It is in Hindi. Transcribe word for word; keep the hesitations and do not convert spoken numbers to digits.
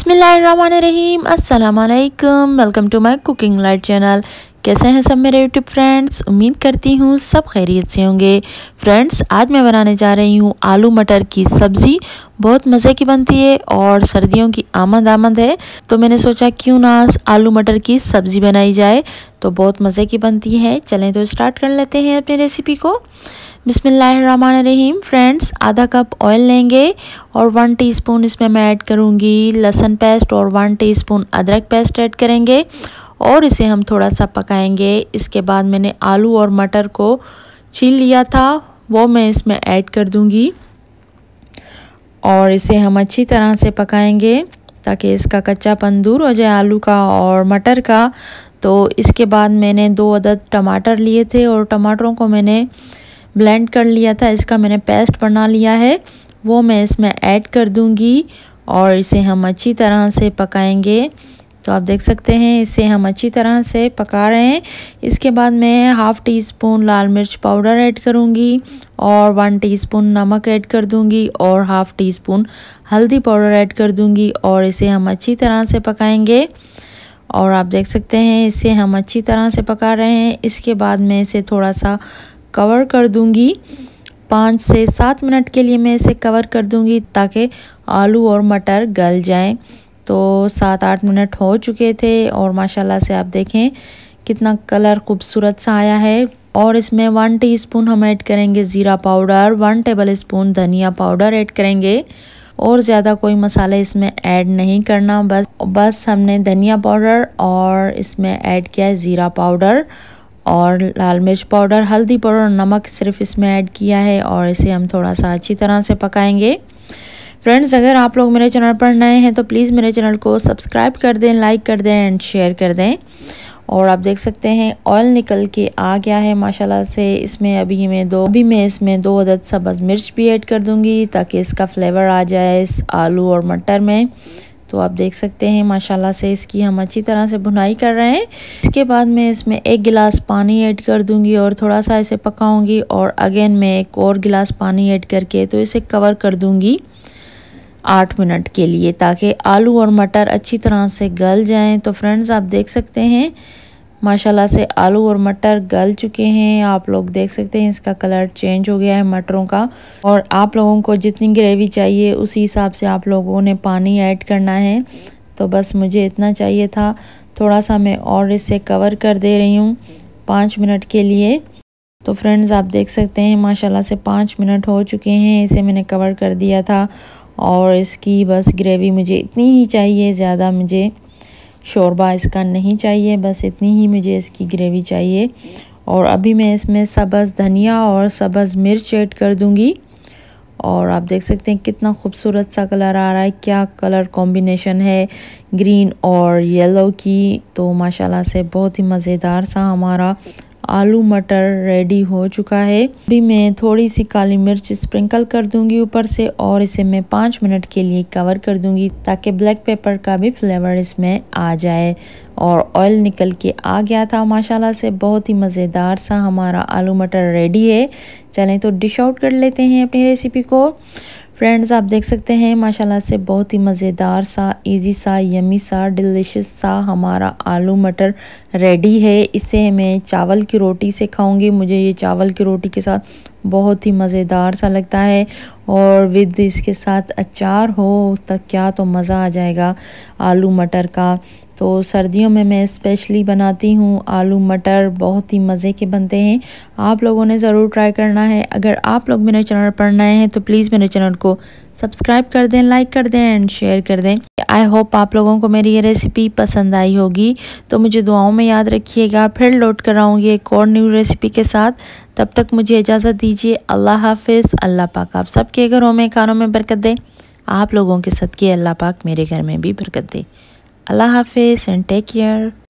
बिस्मिल्लाहिर्रहमानिर्रहीम अस्सलाम वालेकुम। Welcome to my cooking light channel. कैसे हैं सब मेरे यूट्यूब फ्रेंड्स? उम्मीद करती हूँ सब खैरियत से होंगे। फ्रेंड्स, आज मैं बनाने जा रही हूँ आलू मटर की सब्ज़ी। बहुत मज़े की बनती है और सर्दियों की आमद आमद है, तो मैंने सोचा क्यों ना आलू मटर की सब्ज़ी बनाई जाए, तो बहुत मज़े की बनती है। चलें तो स्टार्ट कर लेते हैं अपनी रेसिपी को। बिस्मिल्लाहिर्रहमानिर्रहीम। फ्रेंड्स, आधा कप ऑयल लेंगे और वन टीस्पून इसमें मैं ऐड करूँगी लहसुन पेस्ट और वन टीस्पून अदरक पेस्ट ऐड करेंगे और इसे हम थोड़ा सा पकाएंगे। इसके बाद मैंने आलू और मटर को छील लिया था, वो मैं इसमें ऐड कर दूँगी और इसे हम अच्छी तरह से पकाएंगे ताकि इसका कच्चापन दूर हो जाए आलू का और मटर का। तो इसके बाद मैंने दो अदद टमाटर लिए थे और टमाटरों को मैंने ब्लेंड कर लिया था, इसका मैंने पेस्ट बना लिया है, वो मैं इसमें ऐड कर दूंगी और इसे हम अच्छी तरह से पकाएंगे। तो आप देख सकते हैं इसे हम अच्छी तरह से पका रहे हैं। इसके बाद मैं हाफ़ टी स्पून लाल मिर्च पाउडर ऐड करूंगी और वन टीस्पून नमक ऐड कर दूंगी और हाफ़ टी स्पून हल्दी पाउडर ऐड कर दूंगी और इसे हम अच्छी तरह से पकाएंगे। और आप देख सकते हैं इसे हम अच्छी तरह से पका रहे हैं। इसके बाद मैं इसे थोड़ा सा कवर कर दूंगी, पाँच से सात मिनट के लिए मैं इसे कवर कर दूंगी ताकि आलू और मटर गल जाएं। तो सात आठ मिनट हो चुके थे और माशाल्लाह से आप देखें कितना कलर खूबसूरत सा आया है। और इसमें वन टीस्पून हम ऐड करेंगे ज़ीरा पाउडर, वन टेबल स्पून धनिया पाउडर ऐड करेंगे और ज़्यादा कोई मसाले इसमें ऐड नहीं करना। बस बस हमने धनिया पाउडर और इसमें ऐड किया है ज़ीरा पाउडर और लाल मिर्च पाउडर, हल्दी पाउडर और नमक सिर्फ इसमें ऐड किया है और इसे हम थोड़ा सा अच्छी तरह से पकाएंगे। फ्रेंड्स, अगर आप लोग मेरे चैनल पर नए हैं तो प्लीज़ मेरे चैनल को सब्सक्राइब कर दें, लाइक कर दें एंड शेयर कर दें। और आप देख सकते हैं ऑयल निकल के आ गया है माशाल्लाह से। इसमें अभी मैं दो अभी मैं इसमें दो अदद सब्ज़ मिर्च भी ऐड कर दूंगी ताकि इसका फ्लेवर आ जाए इस आलू और मटर में। तो आप देख सकते हैं माशाल्लाह से इसकी हम अच्छी तरह से भुनाई कर रहे हैं। इसके बाद मैं इसमें एक गिलास पानी ऐड कर दूंगी और थोड़ा सा इसे पकाऊंगी और अगेन मैं एक और गिलास पानी ऐड करके तो इसे कवर कर दूंगी आठ मिनट के लिए ताकि आलू और मटर अच्छी तरह से गल जाएं। तो फ्रेंड्स, आप देख सकते हैं माशाल्लाह से आलू और मटर गल चुके हैं। आप लोग देख सकते हैं इसका कलर चेंज हो गया है मटरों का। और आप लोगों को जितनी ग्रेवी चाहिए उसी हिसाब से आप लोगों ने पानी ऐड करना है। तो बस मुझे इतना चाहिए था, थोड़ा सा मैं और इसे कवर कर दे रही हूँ पाँच मिनट के लिए। तो फ्रेंड्स, आप देख सकते हैं माशाल्लाह से पाँच मिनट हो चुके हैं, इसे मैंने कवर कर दिया था और इसकी बस ग्रेवी मुझे इतनी ही चाहिए, ज़्यादा मुझे शोरबा इसका नहीं चाहिए, बस इतनी ही मुझे इसकी ग्रेवी चाहिए। और अभी मैं इसमें सब्ज़ धनिया और सब्ज़ मिर्च ऐड कर दूंगी और आप देख सकते हैं कितना खूबसूरत सा कलर आ रहा है, क्या कलर कॉम्बिनेशन है ग्रीन और येलो की। तो माशाल्लाह से बहुत ही मज़ेदार सा हमारा आलू मटर रेडी हो चुका है। अभी मैं थोड़ी सी काली मिर्च स्प्रिंकल कर दूंगी ऊपर से और इसे मैं पाँच मिनट के लिए कवर कर दूंगी ताकि ब्लैक पेपर का भी फ्लेवर इसमें आ जाए। और ऑयल निकल के आ गया था माशाल्लाह से, बहुत ही मज़ेदार सा हमारा आलू मटर रेडी है। चलें तो डिश आउट कर लेते हैं अपनी रेसिपी को। फ्रेंड्स, आप देख सकते हैं माशाल्लाह से बहुत ही मज़ेदार सा, इजी सा, यमी सा, डिलीशियस सा हमारा आलू मटर रेडी है। इसे मैं चावल की रोटी से खाऊंगी, मुझे ये चावल की रोटी के साथ बहुत ही मज़ेदार सा लगता है और विद इसके साथ अचार हो तक क्या तो मज़ा आ जाएगा आलू मटर का। तो सर्दियों में मैं स्पेशली बनाती हूँ आलू मटर, बहुत ही मज़े के बनते हैं। आप लोगों ने ज़रूर ट्राई करना है। अगर आप लोग मेरे चैनल पर नए हैं तो प्लीज़ मेरे चैनल को सब्सक्राइब कर दें, लाइक कर दें एंड शेयर कर दें। आई होप आप लोगों को मेरी ये रेसिपी पसंद आई होगी। तो मुझे दुआओं में याद रखिएगा। फिर लौट कर आऊँगी एक और न्यू रेसिपी के साथ। तब तक मुझे इजाज़त दीजिए। अल्लाह हाफिज़। अल्लाह पाक आप सबके घरों में खानों में बरकत दे। आप लोगों के सदके अल्लाह पाक मेरे घर में भी बरकत दे। अल्लाह हाफिज़ एंड टेक केयर।